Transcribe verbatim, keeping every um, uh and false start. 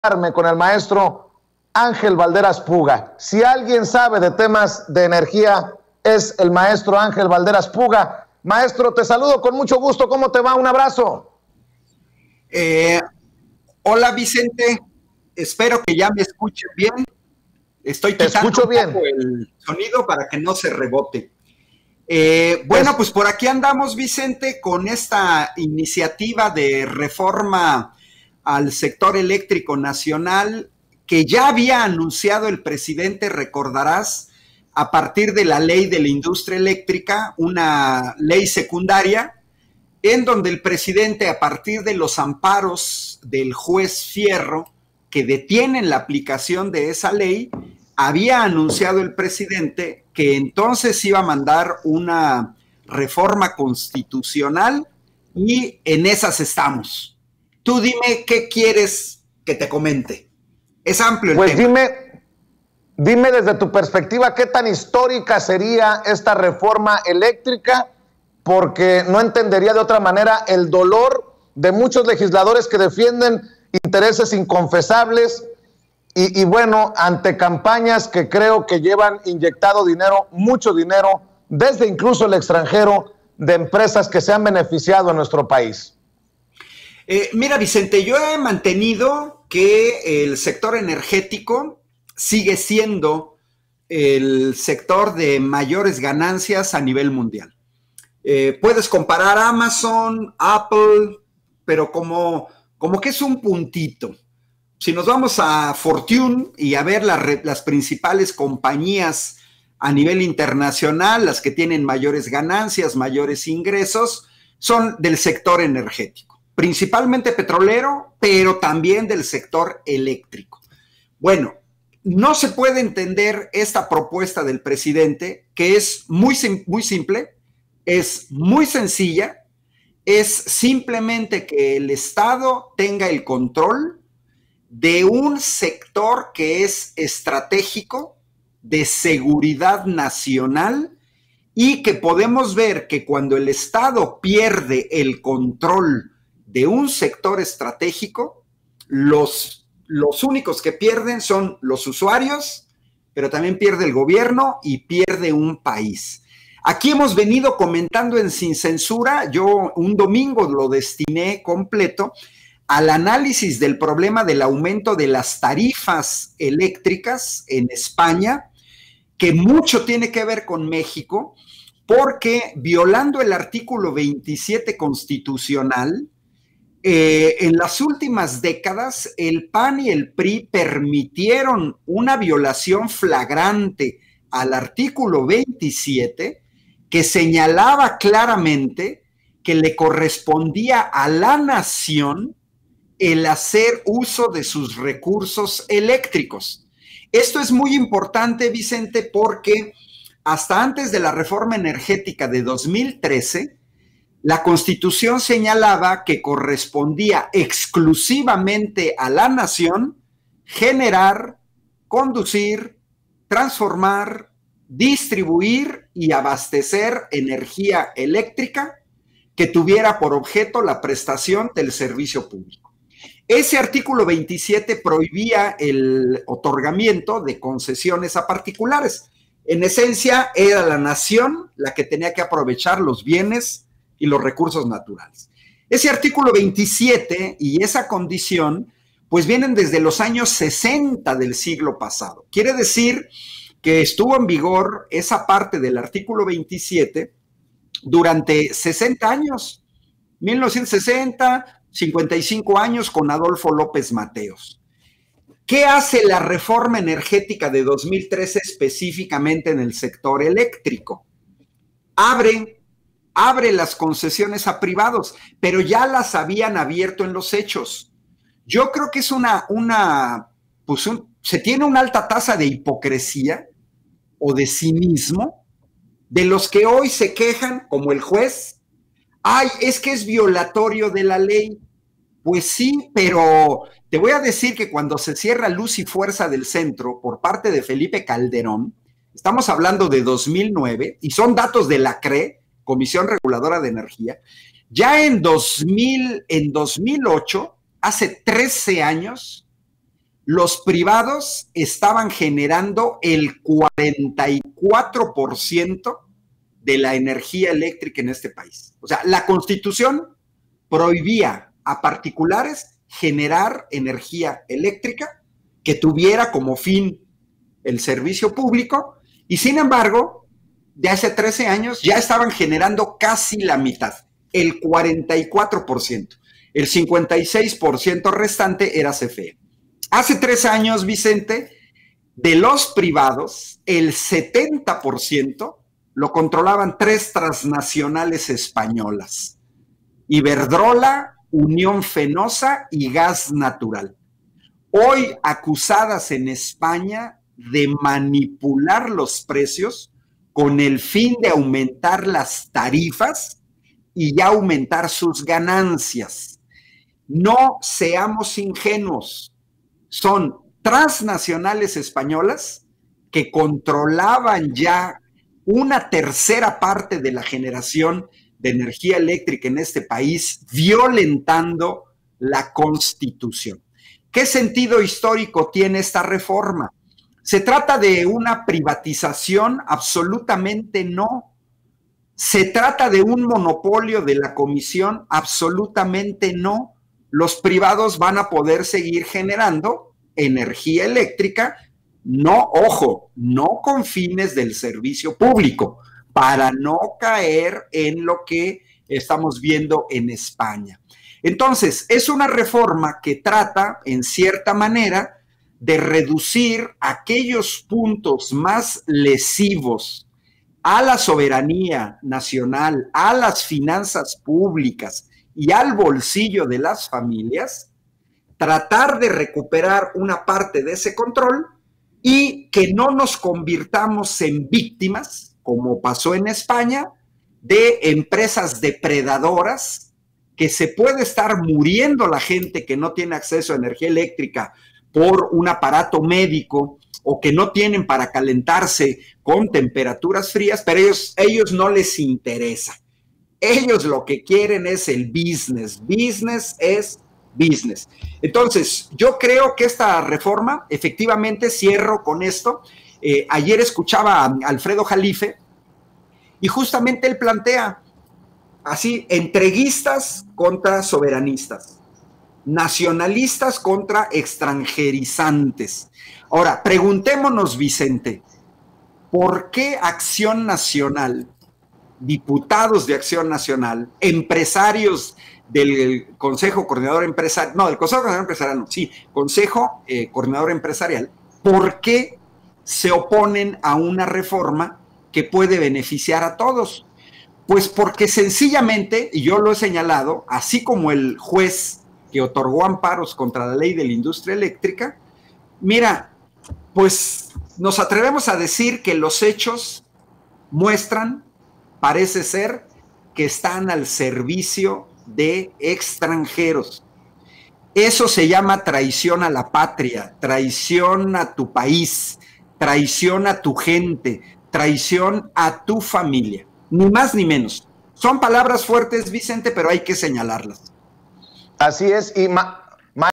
con el maestro Ángel Valderas Puga. Si alguien sabe de temas de energía, es el maestro Ángel Valderas Puga. Maestro, te saludo con mucho gusto. ¿Cómo te va? Un abrazo. Eh, hola, Vicente. Espero que ya me escuchen bien. Estoy te quitando escucho un bien. poco el sonido para que no se rebote. Eh, bueno, pues por aquí andamos, Vicente, con esta iniciativa de reforma al sector eléctrico nacional que ya había anunciado el presidente, recordarás, a partir de la ley de la industria eléctrica, una ley secundaria, en donde el presidente, a partir de los amparos del juez Fierro, que detienen la aplicación de esa ley, había anunciado el presidente que entonces iba a mandar una reforma constitucional y en esas estamos. Tú dime qué quieres que te comente. Es amplio el pues tema. Dime, dime desde tu perspectiva qué tan histórica sería esta reforma eléctrica, porque no entendería de otra manera el dolor de muchos legisladores que defienden intereses inconfesables y, y bueno, ante campañas que creo que llevan inyectado dinero, mucho dinero, desde incluso el extranjero, de empresas que se han beneficiado en nuestro país. Eh, mira, Vicente, yo he mantenido que el sector energético sigue siendo el sector de mayores ganancias a nivel mundial. Eh, puedes comparar Amazon, Apple, pero como, como que es un puntito. Si nos vamos a Fortune y a ver la, las principales compañías a nivel internacional, las que tienen mayores ganancias, mayores ingresos, son del sector energético. Principalmente petrolero, pero también del sector eléctrico. Bueno, no se puede entender esta propuesta del presidente, que es muy, muy simple, es muy sencilla, es simplemente que el Estado tenga el control de un sector que es estratégico, de seguridad nacional, y que podemos ver que cuando el Estado pierde el control de un sector estratégico, los, los únicos que pierden son los usuarios, pero también pierde el gobierno y pierde un país. Aquí hemos venido comentando en Sin Censura, yo un domingo lo destiné completo al análisis del problema del aumento de las tarifas eléctricas en España, que mucho tiene que ver con México, porque violando el artículo veintisiete constitucional, Eh, en las últimas décadas, el P A N y el P R I permitieron una violación flagrante al artículo veintisiete que señalaba claramente que le correspondía a la nación el hacer uso de sus recursos eléctricos. Esto es muy importante, Vicente, porque hasta antes de la reforma energética de dos mil trece, la Constitución señalaba que correspondía exclusivamente a la nación generar, conducir, transformar, distribuir y abastecer energía eléctrica que tuviera por objeto la prestación del servicio público. Ese artículo veintisiete prohibía el otorgamiento de concesiones a particulares. En esencia, era la nación la que tenía que aprovechar los bienes y los recursos naturales. Ese artículo veintisiete y esa condición, pues vienen desde los años sesenta del siglo pasado. Quiere decir que estuvo en vigor esa parte del artículo veintisiete durante sesenta años, mil novecientos sesenta, cincuenta y cinco años con Adolfo López Mateos. ¿Qué hace la reforma energética de dos mil trece específicamente en el sector eléctrico? Abre abre las concesiones a privados, pero ya las habían abierto en los hechos. Yo creo que es una, una pues un, se tiene una alta tasa de hipocresía o de cinismo de los que hoy se quejan, como el juez. Ay, es que es violatorio de la ley. Pues sí, pero te voy a decir que cuando se cierra Luz y Fuerza del Centro por parte de Felipe Calderón, estamos hablando de dos mil nueve, y son datos de la C R E, Comisión Reguladora de Energía, ya en dos mil, en dos mil ocho, hace trece años, los privados estaban generando el cuarenta y cuatro por ciento de la energía eléctrica en este país. O sea, la Constitución prohibía a particulares generar energía eléctrica que tuviera como fin el servicio público, y sin embargo, de hace trece años ya estaban generando casi la mitad, el cuarenta y cuatro por ciento. El cincuenta y seis por ciento restante era C F E. Hace tres años, Vicente, de los privados, el setenta por ciento lo controlaban tres transnacionales españolas: Iberdrola, Unión Fenosa y Gas Natural. Hoy acusadas en España de manipular los precios con el fin de aumentar las tarifas y ya aumentar sus ganancias. No seamos ingenuos. Son transnacionales españolas que controlaban ya una tercera parte de la generación de energía eléctrica en este país, violentando la Constitución. ¿Qué sentido histórico tiene esta reforma? ¿Se trata de una privatización? Absolutamente no. ¿Se trata de un monopolio de la Comisión? Absolutamente no. Los privados van a poder seguir generando energía eléctrica, no, ojo, no con fines del servicio público, para no caer en lo que estamos viendo en España. Entonces, es una reforma que trata, en cierta manera, de reducir aquellos puntos más lesivos a la soberanía nacional, a las finanzas públicas y al bolsillo de las familias, tratar de recuperar una parte de ese control y que no nos convirtamos en víctimas, como pasó en España, de empresas depredadoras, que se puede estar muriendo la gente que no tiene acceso a energía eléctrica por un aparato médico o que no tienen para calentarse con temperaturas frías, pero ellos, ellos no les interesa. Ellos lo que quieren es el business. Business es business. Entonces, yo creo que esta reforma, efectivamente, cierro con esto. Eh, ayer escuchaba a Alfredo Jalife y justamente él plantea así: entreguistas contra soberanistas, nacionalistas contra extranjerizantes. Ahora, preguntémonos, Vicente, ¿por qué Acción Nacional, diputados de Acción Nacional, empresarios del Consejo Coordinador Empresarial, no, del Consejo Coordinador Empresarial, no, sí, Consejo eh, Coordinador Empresarial, ¿por qué se oponen a una reforma que puede beneficiar a todos? Pues porque sencillamente, y yo lo he señalado, así como el juez que otorgó amparos contra la ley de la industria eléctrica, mira, pues nos atrevemos a decir que los hechos muestran, parece ser, que están al servicio de extranjeros. Eso se llama traición a la patria, traición a tu país, traición a tu gente, traición a tu familia. Ni más ni menos. Son palabras fuertes, Vicente, pero hay que señalarlas. Así es, y ma